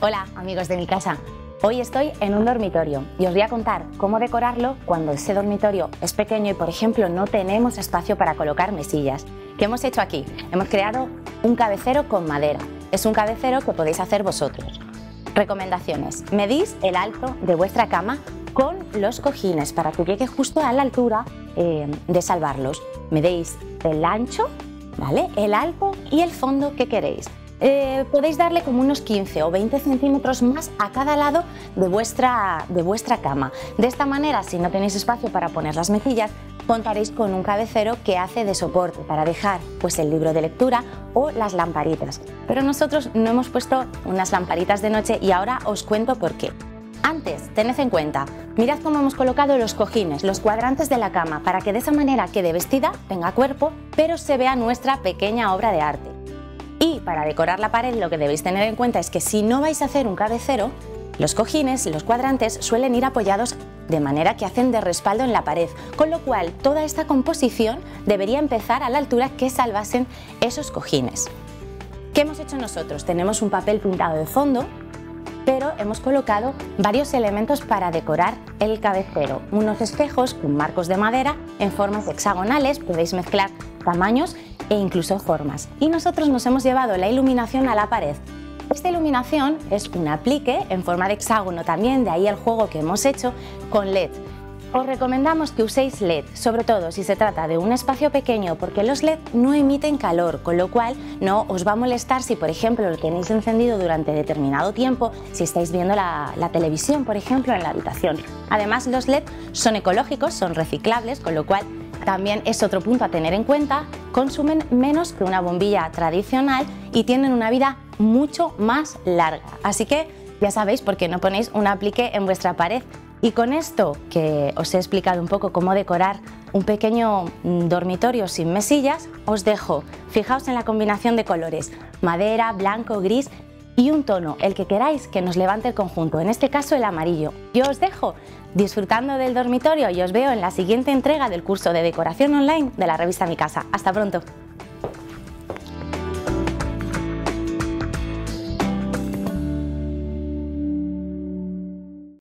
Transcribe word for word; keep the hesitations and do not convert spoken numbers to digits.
Hola amigos de mi casa, hoy estoy en un dormitorio y os voy a contar cómo decorarlo cuando ese dormitorio es pequeño y por ejemplo no tenemos espacio para colocar mesillas. ¿Qué hemos hecho aquí? Hemos creado un cabecero con madera, es un cabecero que podéis hacer vosotros. Recomendaciones: medís el alto de vuestra cama con los cojines para que llegue justo a la altura eh, de salvarlos. Medéis el ancho, ¿vale?, el alto y el fondo que queréis. Eh, podéis darle como unos quince o veinte centímetros más a cada lado de vuestra, de vuestra cama. De esta manera, si no tenéis espacio para poner las mejillas, contaréis con un cabecero que hace de soporte para dejar pues, el libro de lectura o las lamparitas. Pero nosotros no hemos puesto unas lamparitas de noche y ahora os cuento por qué. Antes, tened en cuenta, mirad cómo hemos colocado los cojines, los cuadrantes de la cama, para que de esa manera quede vestida, tenga cuerpo, pero se vea nuestra pequeña obra de arte. Y para decorar la pared lo que debéis tener en cuenta es que si no vais a hacer un cabecero, los cojines y los cuadrantes suelen ir apoyados de manera que hacen de respaldo en la pared, con lo cual toda esta composición debería empezar a la altura que salvasen esos cojines. ¿Qué hemos hecho nosotros? Tenemos un papel pintado de fondo, pero hemos colocado varios elementos para decorar el cabecero. Unos espejos con marcos de madera en formas hexagonales, podéis mezclar tamaños e incluso formas. Y nosotros nos hemos llevado la iluminación a la pared. Esta iluminación es un aplique en forma de hexágono también, de ahí el juego que hemos hecho con L E D. Os recomendamos que uséis L E D, sobre todo si se trata de un espacio pequeño, porque los L E D no emiten calor, con lo cual no os va a molestar si, por ejemplo, lo tenéis encendido durante determinado tiempo, si estáis viendo la, la televisión, por ejemplo, en la habitación. Además, los L E D son ecológicos, son reciclables, con lo cual también es otro punto a tener en cuenta, consumen menos que una bombilla tradicional y tienen una vida mucho más larga. Así que ya sabéis por qué no ponéis un aplique en vuestra pared. Y con esto que os he explicado un poco cómo decorar un pequeño dormitorio sin mesillas, os dejo. Fijaos en la combinación de colores, madera, blanco, gris y un tono, el que queráis que nos levante el conjunto, en este caso el amarillo. Yo os dejo disfrutando del dormitorio y os veo en la siguiente entrega del curso de decoración online de la revista Mi Casa. Hasta pronto.